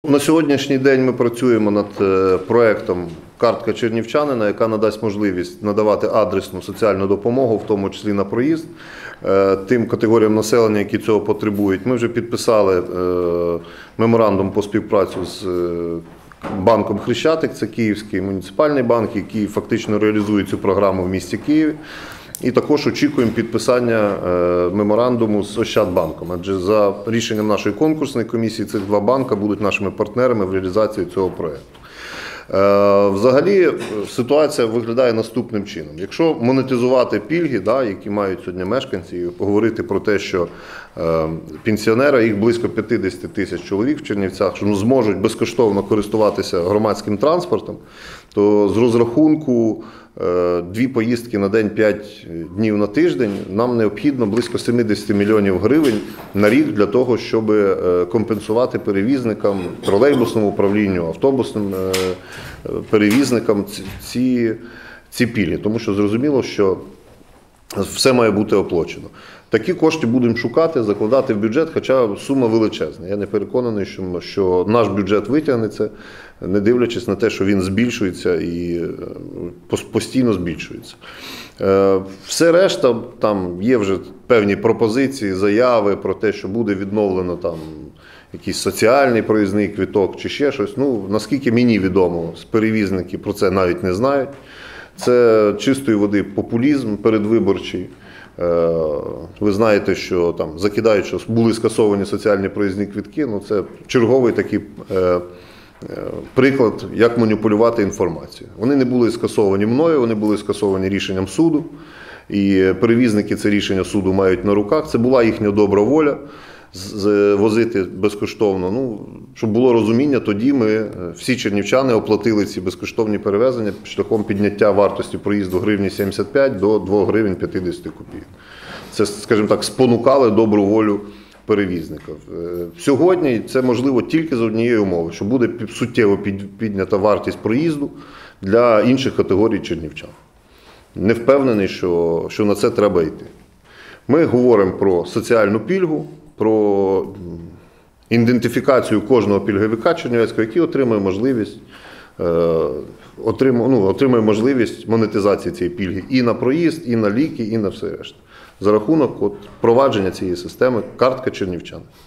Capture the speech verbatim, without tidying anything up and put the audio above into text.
На сьогоднішній день ми працюємо над проєктом «Картка чернівчанина», яка надасть можливість надавати адресну соціальну допомогу, в тому числі на проїзд, тим категоріям населення, які цього потребують. Ми вже підписали меморандум по співпраці з банком «Хрещатик», це Київський муніципальний банк, який фактично реалізує цю програму в місті Києві. І також очікуємо підписання меморандуму з Ощадбанком, адже за рішенням нашої конкурсної комісії цих два банки будуть нашими партнерами в реалізації цього проєкту. Взагалі ситуація виглядає наступним чином. Якщо монетизувати пільги, да, які мають сьогодні мешканці, і поговорити про те, що е, пенсіонери, їх близько п'ятдесят тисяч чоловік в Чернівцях, що ну, зможуть безкоштовно користуватися громадським транспортом, то з розрахунку е, дві поїздки на день, п'ять днів на тиждень, нам необхідно близько сімдесят мільйонів гривень на рік для того, щоб е, компенсувати перевізникам, тролейбусному управлінню, автобусним е, перевізникам ці, ці пільги, тому що зрозуміло, що все має бути оплачено. Такі кошти будемо шукати, закладати в бюджет, хоча сума величезна. Я не переконаний, що, що наш бюджет витягне це, не дивлячись на те, що він збільшується і постійно збільшується. Все решта, там є вже певні пропозиції, заяви про те, що буде відновлено там якийсь соціальний проїзний квиток чи ще щось. Ну, наскільки мені відомо, перевізники про це навіть не знають. Це чистої води популізм передвиборчий. Ви знаєте, що там закидають, що були скасовані соціальні проїзні квитки. Ну, це черговий такий е, е, приклад, як маніпулювати інформацією. Вони не були скасовані мною, вони були скасовані рішенням суду. І перевізники це рішення суду мають на руках. Це була їхня добра воля возити безкоштовно. Ну, щоб було розуміння, тоді ми, всі чернівчани, оплатили ці безкоштовні перевезення шляхом підняття вартості проїзду гривні сімдесят п'ять до двох гривень п'ятдесят копійок. Це, скажімо так, спонукали добру волю перевізників. Сьогодні це можливо тільки з однієї умови, що буде суттєво піднята вартість проїзду для інших категорій чернівчан. Не впевнений, що, що на це треба йти. Ми говоримо про соціальну пільгу, про ідентифікацію кожного пільговика чернівецького, який отримує можливість, отримує, ну, отримує можливість монетизації цієї пільги і на проїзд, і на ліки, і на все решта. За рахунок от, провадження цієї системи «Картка чернівчан».